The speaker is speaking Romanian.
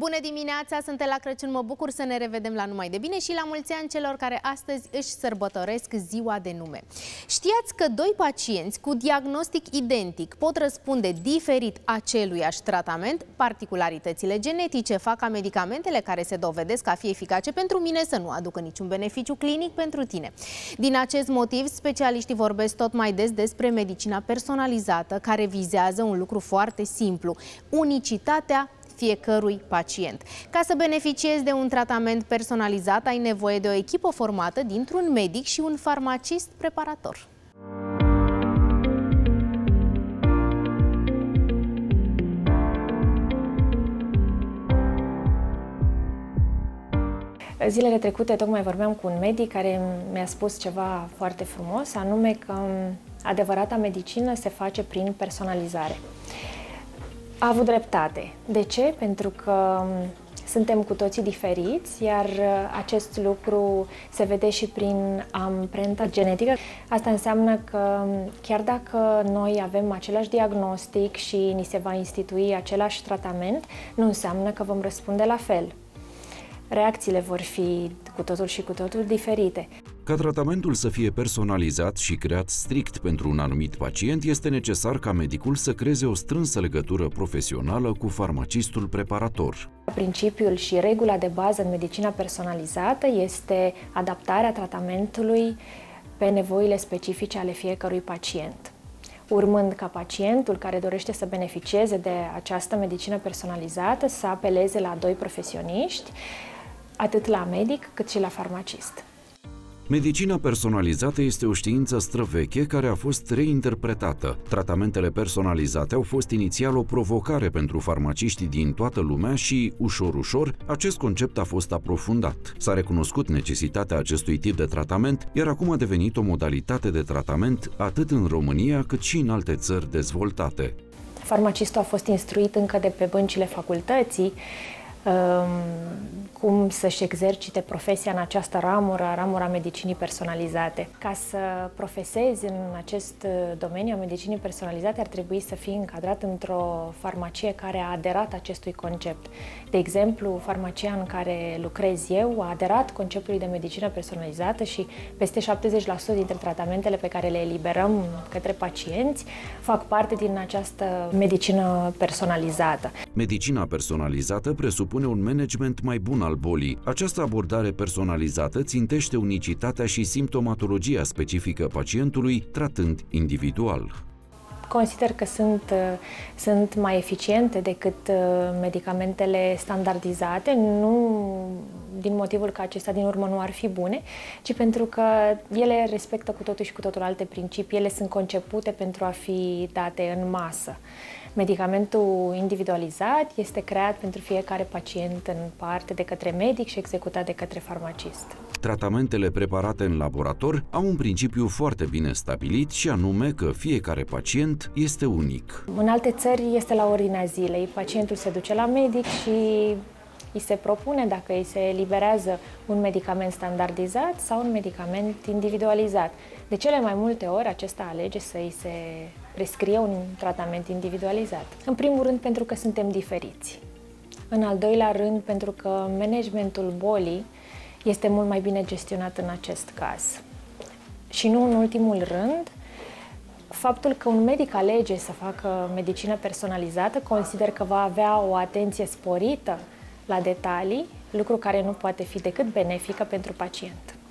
Bună dimineața, sunt la Crăciun, mă bucur să ne revedem la Numai de Bine și la mulți ani celor care astăzi își sărbătoresc ziua de nume. Știați că doi pacienți cu diagnostic identic pot răspunde diferit aceluiași tratament? Particularitățile genetice fac ca medicamentele care se dovedesc a fi eficace pentru mine să nu aducă niciun beneficiu clinic pentru tine. Din acest motiv, specialiștii vorbesc tot mai des despre medicina personalizată, care vizează un lucru foarte simplu: unicitatea fiecărui pacient. Ca să beneficiezi de un tratament personalizat, ai nevoie de o echipă formată dintr-un medic și un farmacist preparator. Zilele trecute tocmai vorbeam cu un medic care mi-a spus ceva foarte frumos, anume că adevărata medicină se face prin personalizare. A avut dreptate. De ce? Pentru că suntem cu toții diferiți, iar acest lucru se vede și prin amprenta genetică. Asta înseamnă că chiar dacă noi avem același diagnostic și ni se va institui același tratament, nu înseamnă că vom răspunde la fel. Reacțiile vor fi cu totul și cu totul diferite. Ca tratamentul să fie personalizat și creat strict pentru un anumit pacient, este necesar ca medicul să creeze o strânsă legătură profesională cu farmacistul preparator. Principiul și regula de bază în medicina personalizată este adaptarea tratamentului pe nevoile specifice ale fiecărui pacient, urmând ca pacientul care dorește să beneficieze de această medicină personalizată să apeleze la doi profesioniști, atât la medic cât și la farmacist. Medicina personalizată este o știință străveche care a fost reinterpretată. Tratamentele personalizate au fost inițial o provocare pentru farmaciștii din toată lumea și, ușor, acest concept a fost aprofundat. S-a recunoscut necesitatea acestui tip de tratament, iar acum a devenit o modalitate de tratament atât în România cât și în alte țări dezvoltate. Farmacistul a fost instruit încă de pe băncile facultății cum să-și exercite profesia în această ramura medicinii personalizate. Ca să profesezi în acest domeniu a medicinii personalizate, ar trebui să fii încadrat într-o farmacie care a aderat acestui concept. De exemplu, farmacia în care lucrez eu a aderat conceptului de medicină personalizată și peste 70% dintre tratamentele pe care le eliberăm către pacienți fac parte din această medicină personalizată. Medicina personalizată presupune un management mai bun al bolii. Această abordare personalizată țintește unicitatea și simptomatologia specifică pacientului, tratând individual. Consider că sunt mai eficiente decât medicamentele standardizate, nu din motivul că acestea din urmă nu ar fi bune, ci pentru că ele respectă cu totul și cu totul alte principii. Ele sunt concepute pentru a fi date în masă. Medicamentul individualizat este creat pentru fiecare pacient în parte de către medic și executat de către farmacist. Tratamentele preparate în laborator au un principiu foarte bine stabilit și anume că fiecare pacient este unic. În alte țări este la ordinea zilei. Pacientul se duce la medic și îi se propune dacă îi se eliberează un medicament standardizat sau un medicament individualizat. De cele mai multe ori acesta alege să îi se prescrie un tratament individualizat. În primul rând pentru că suntem diferiți. În al doilea rând pentru că managementul bolii este mult mai bine gestionat în acest caz. Și nu în ultimul rând, faptul că un medic alege să facă medicină personalizată, consider că va avea o atenție sporită la detalii, lucru care nu poate fi decât benefică pentru pacient.